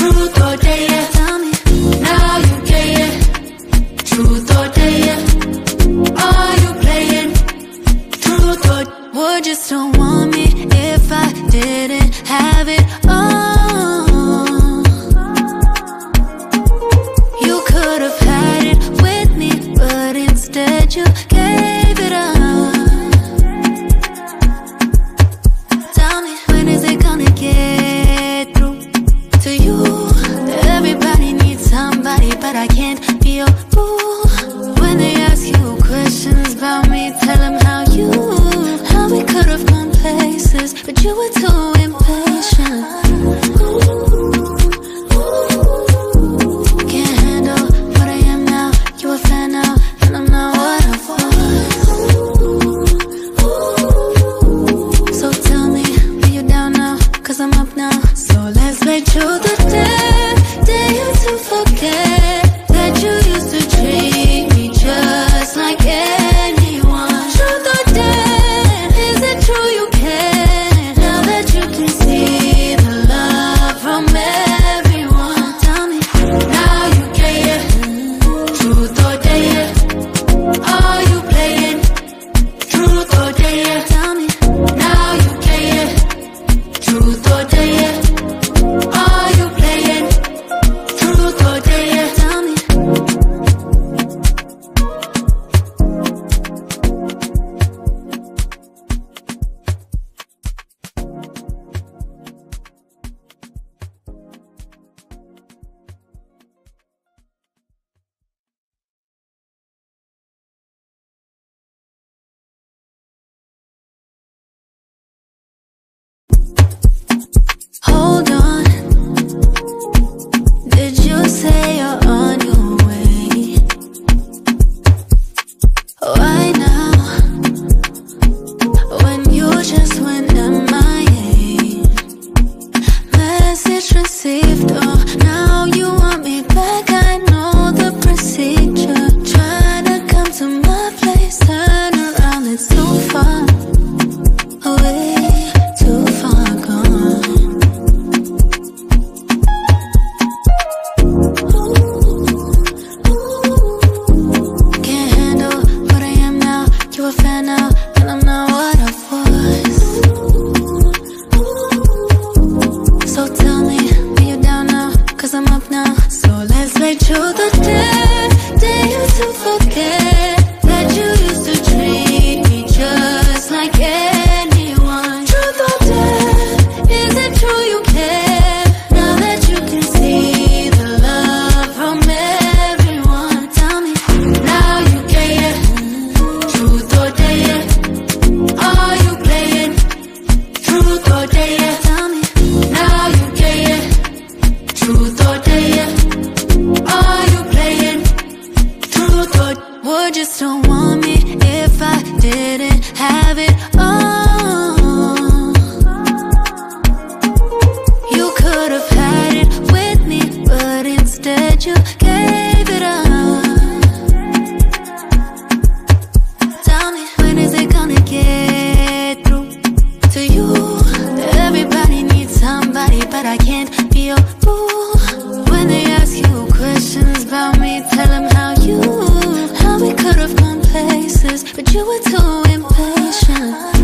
Truth or dare? Tell me, now you care. Truth or dare? Are you playing? Truth or would you still want me if I didn't have it all? You could have had it with me, but instead you gave it up. Tell me, when is it gonna get through to you? Everybody needs somebody, but I can't be your boo. When they ask you questions about me, tell them how we could have gone places, but you were too impatient. Can't handle what I am now. You a fan now, and I'm not what I was. So tell me, are you down now? 'Cause I'm up now. So let's make truth or dare. Dare you to forget that you used to treat me just like anyone. Truth or dare? Is it true you care? Now that you can see the love from everyone. Tell me, now you care. Truth or dare? Are you playing? Truth or dare? Tell me, now you care. Truth or dare? Are you playing? Truth or dare? Tell me. Hold on. Did you say you're on your way? Why now? When you just went MIA. Message received, oh, now you want me back. I know the procedure. Trying to come to my place, turn around, it's too far away, too far gone. Can't handle what I am now. You a fan now, and I'm not what I was. So tell me, are you down now? 'Cause I'm up now. So let's make truth or dare. Dare you to forget that you used to treat me just like anyone. Truth or dare? Is it true you care? Now that you can see the love from everyone. Tell me, now you care. Truth or dare? Are you playing? Truth or dare? Tell me, now you care. Truth or dare? Are you playing? Truth or would you still want me if I didn't have it all? You could have had it with me, but instead you gave it up. Tell me, when is it gonna get through to you? Everybody needs somebody, but I can't be your boo. When they ask you questions about me, tell them how we could have gone places, but you were too impatient.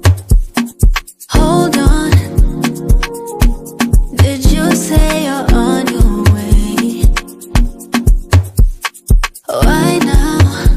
Hold on, did you say you're on your way? Why now,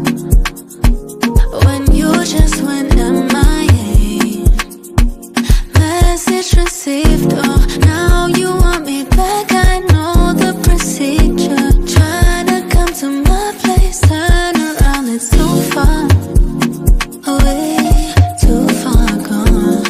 when you just went MIA? Message received, oh, now you want me back. I know the procedure. Trying to come to my place, turn around, it's too far away, too far gone.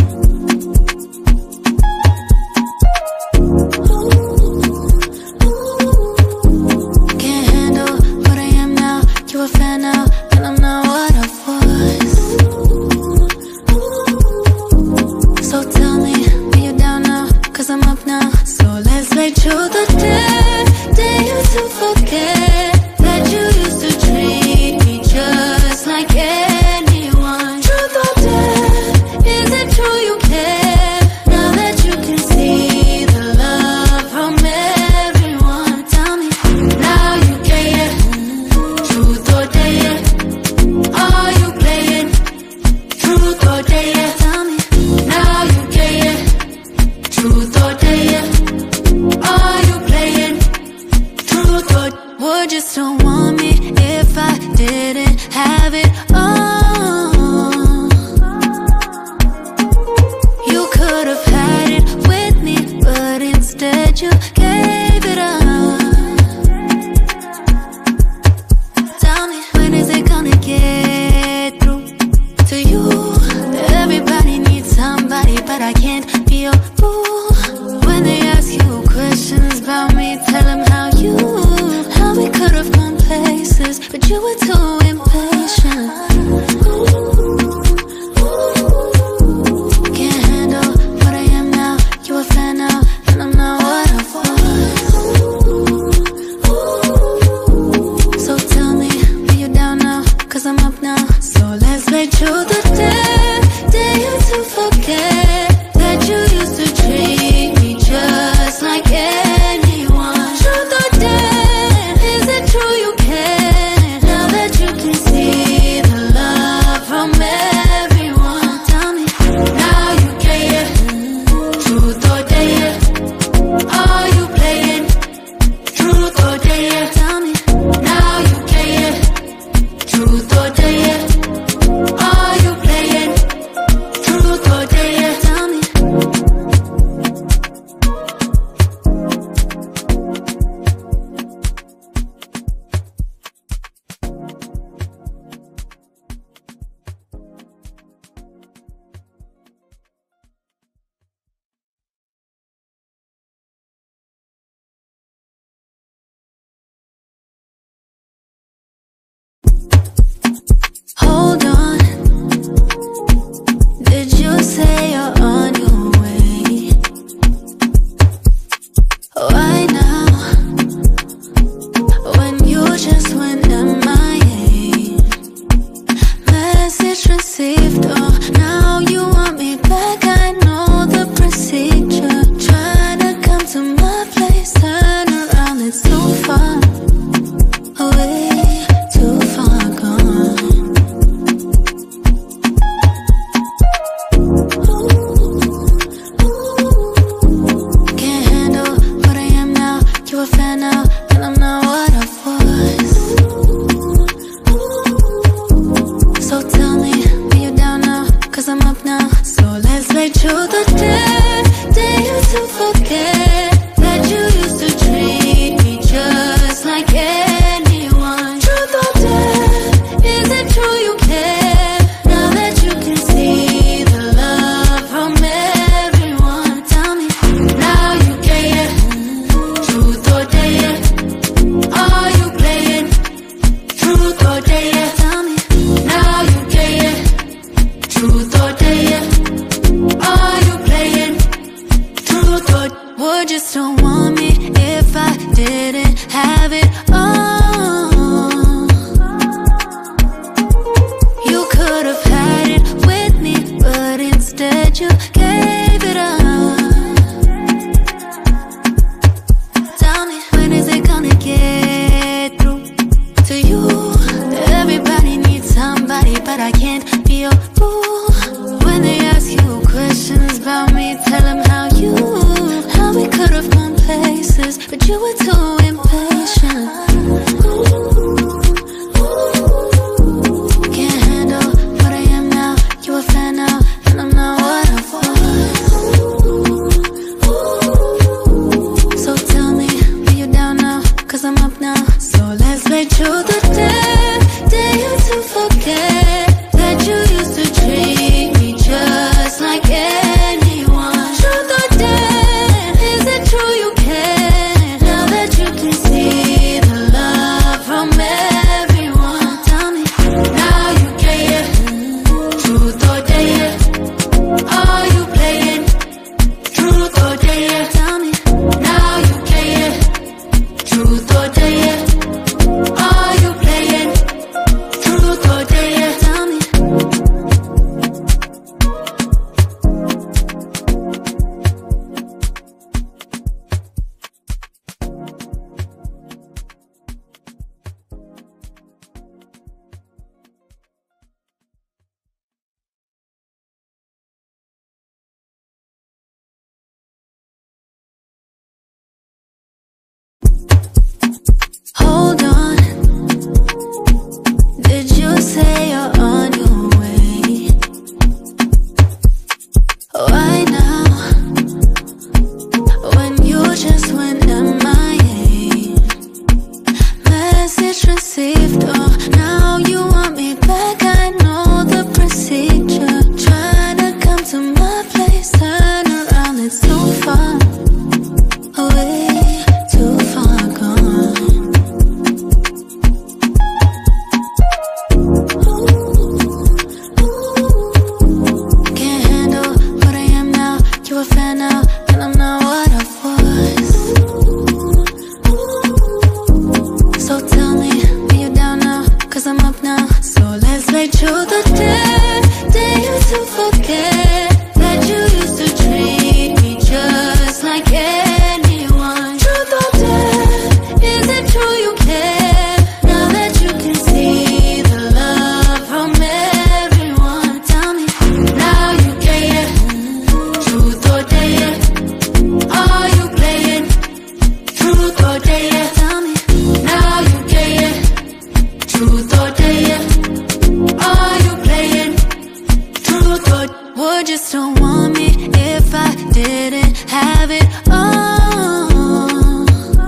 Can't handle what I am now. You a fan now, and I'm not what I was. So tell me, are you down now? Cause I'm up now. So let's make sure the day you to forget that you used to treat me just like anyone. Truth or dare, is it true you care? Now that you can see the love from everyone. Tell me, now you care. Truth or dare, are you playing? Truth or dare, tell me, now you care. Truth or dare, are you playing? Truth or would you still want me if I didn't have it all? You could have had it with me, but instead you gave it up. Tell me, when is it gonna get through to you? Everybody needs somebody, but I can't be your boo. When they ask you questions about me, tell them how we could have gone places, but you were too impatient. Can't handle what I am now. You a fan now, and I'm not what I was. So tell me, are you down now? Cause I'm up now. So let's make sure the day you to forget that you used to treat me just like anyone. Truth or dare, is it true you care? Now that you can see the love from everyone. Tell me, now you care. Truth or dare, are you playing? Truth or dare, tell me, now you care. Truth or dare, are you playing? Truth or dare, tell me. Hold on, did you say you're on your way? Why now, when you just went MIA? Message received, oh, now you want me back. I know the procedure. Trying to come to my place, turn around, it's too far away, too far gone. So let's make truth or dare. Dare you to forget that you used to treat me just like anyone. Truth or dare, is it true you care? Now that you can see the love from everyone. Tell me, now you care. Truth or dare, are you playing? Truth or dare, tell me, now you care. Truth or dare, are you playing? Truth or dare, tell me. Hold on, did you say you're on your way? Why now, when you just went MIA? Message received, oh, now you want me back. I know the procedure. Trying to come to my place, turn around, it's too far away, too far gone. Can't handle what I am now. You a fan now, and I'm not what I was. So tell me, are you down now? 'Cause I'm up now. So let's make truth or dare. Dare you to forget that you used to treat me just like anyone. Truth or dare, is it true you care? Now that you can see the love from everyone. Tell me, now you care. Truth or dare, are you playing? Truth or dare, tell me, now you care. Truth or dare, are you playing? Truth or would you still want me if I didn't have it all?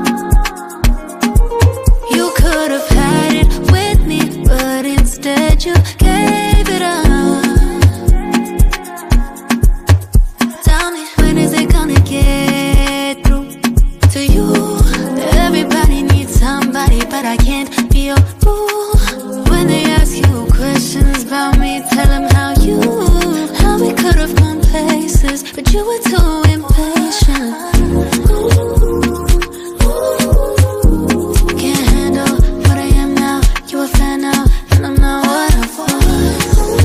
You could have had it with me, but instead you gave it up. Tell me, when is it gonna get through to you? Everybody needs somebody, but I can't be your boo. When they ask you questions about me, tell them how we could have gone places, but you were too impatient. Can't handle what I am now. You a fan now, and I'm not what I was.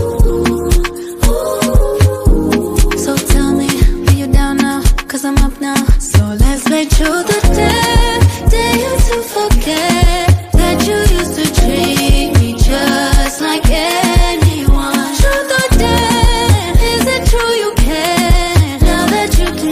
So tell me, are you down now? 'Cause I'm up now. So let's make truth or dare. Dare you to forget that you used to treat me just like anyone. Truth or dare, is it true you care? Now that you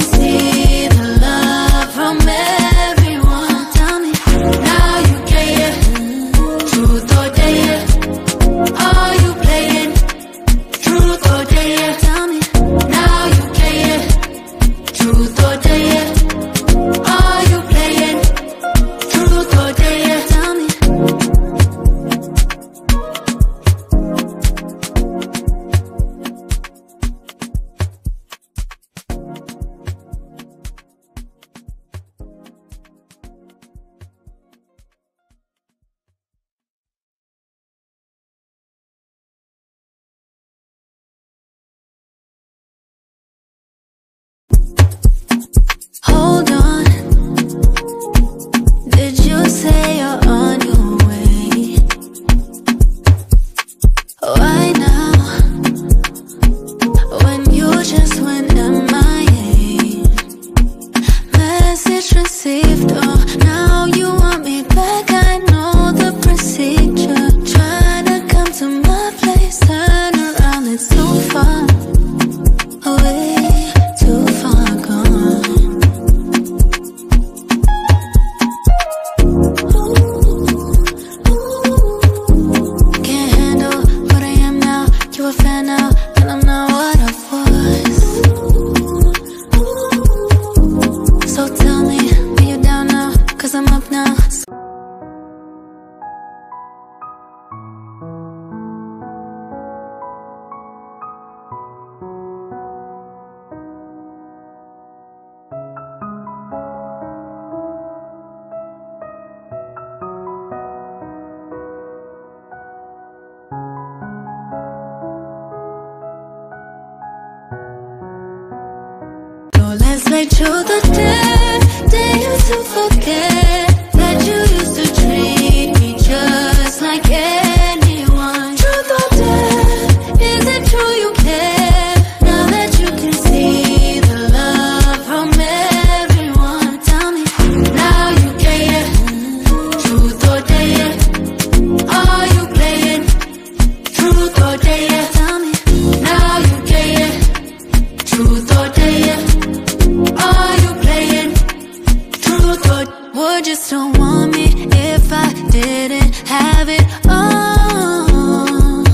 wait till the day you to forget that you used to treat me just like anyone. Truth or dare, is it true you care? Now that you can see the love from everyone. Tell me, now you get it. Truth or dare, are you playing? Truth or dare, tell me, now you get it. Truth or dare, are you playing? Truth or would you still want me if I didn't have it all?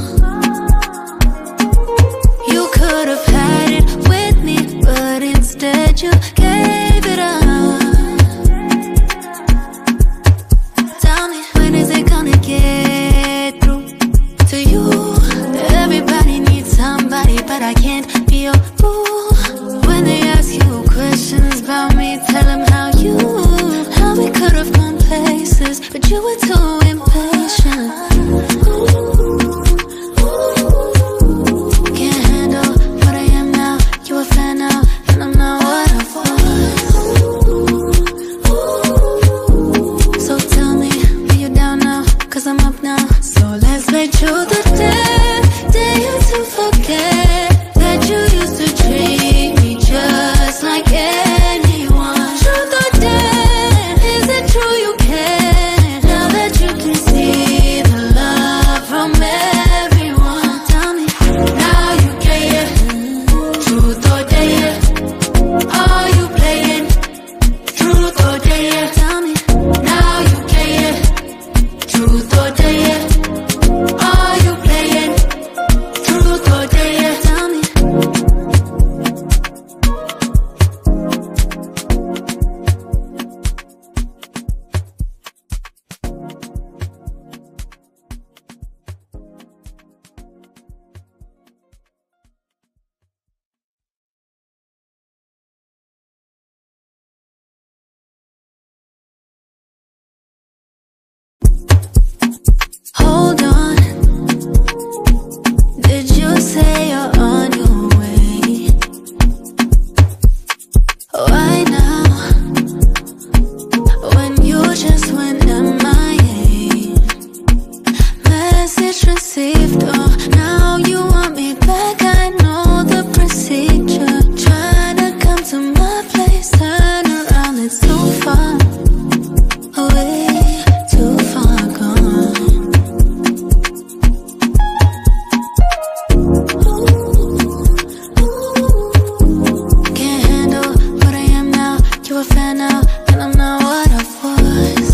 You could have had it with me, but instead you gave it up. Tell me, when is it gonna get through to you? Everybody needs somebody, but I can't be your boo. When they ask you questions about me, tell them how we could have gone places, but you were too impatient. Can't handle what I am now. You a fan now, and I'm not what I was. So tell me, are you down now? 'Cause I'm up now. So let's make sure the day you to forget that you used to treat me just like anyone. Truth or dare, is it true you care? Now that you can see the love from everyone. Tell me, now you get it. Truth or dare, are you playing? Truth or dare, tell me, now you get it. Truth or dare, are you playing? Truth or dare, tell me. Hold on, did you say you're on your way? Why now, when you just went MIA? Message received, oh, now you want me back. I know the procedure. Trying to come to my place, turn around, it's too far away, too far gone. Can't handle what I am now. You a fan now, and I'm not what I was.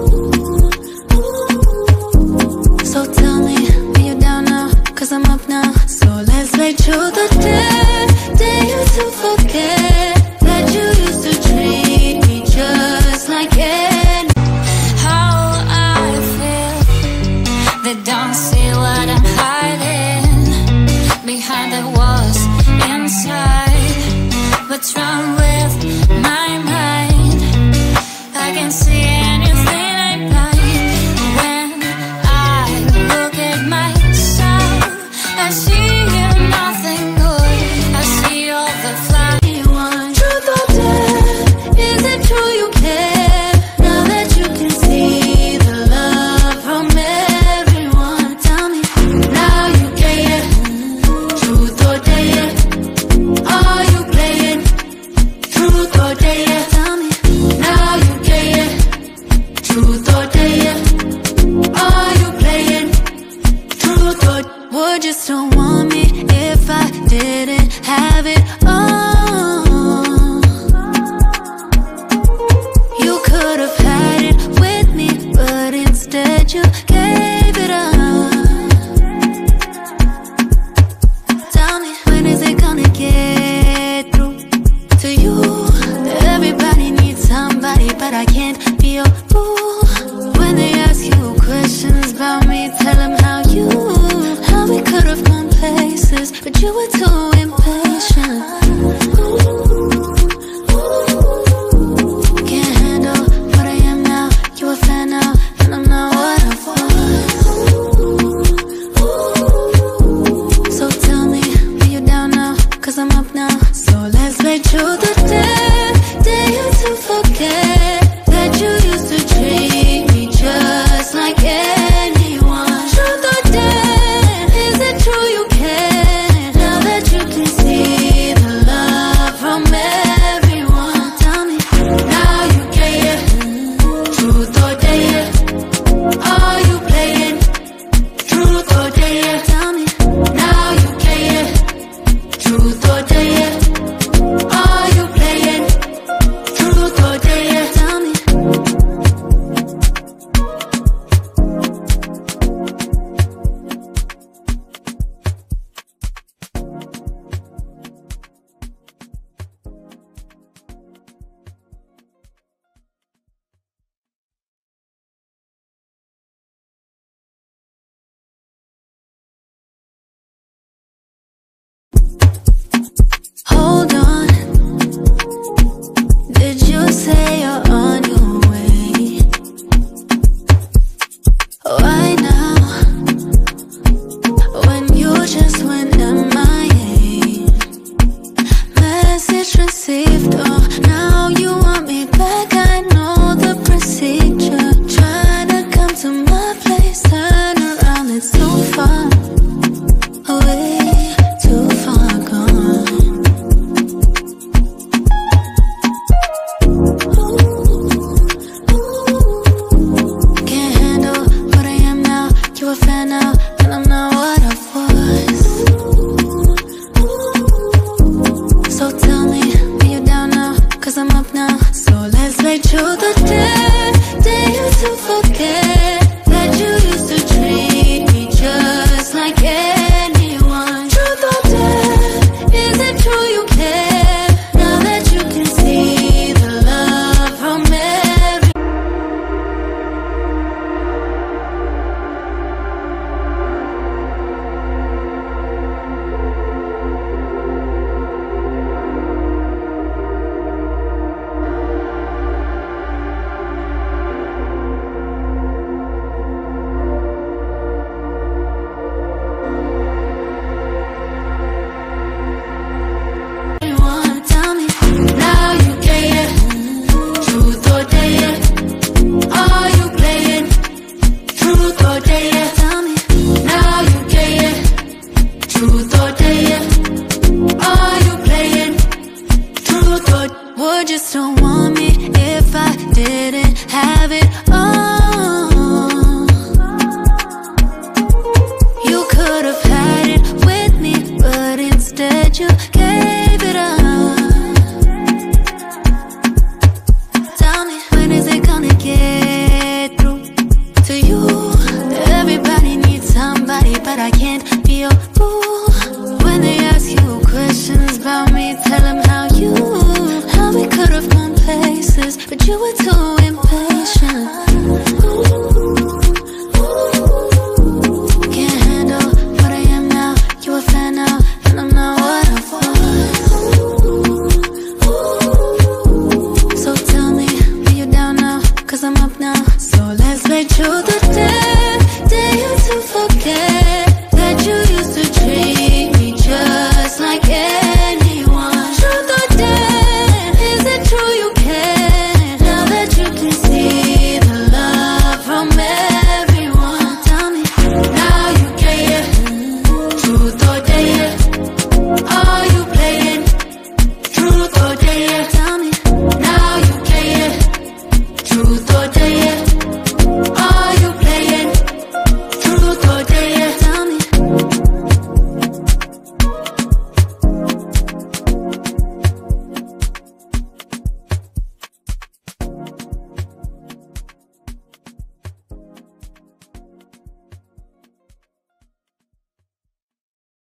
So tell me, are you down now? 'Cause I'm up now. So let's make sure the day you to forget that you used to treat me just like anyone. How I feel, they don't see what I'm hiding behind the walls inside. What's wrong with my mind? I can see anything I blind. When I look at myself, I see nothing good. I see all the flaws. Truth or dare, is it true you care? Now that you can see the love from everyone. Tell me, now you get it. Truth or dare, are you playing? Truth or dare, tell me, now you get it. Truth or dare, are you playing? Truth or would you still want me if I didn't have it all? You could have had it with me, but instead you gave it up. Tell me, when is it gonna get through to you? Everybody needs somebody, but I can't be your boo. When they ask you questions about me, tell them how we could have gone places, but you were too impatient. Can't handle what I am now. You a fan now, and I'm not what I was. So tell me, are you down now? 'Cause I'm up now. So let's make sure the a fan now,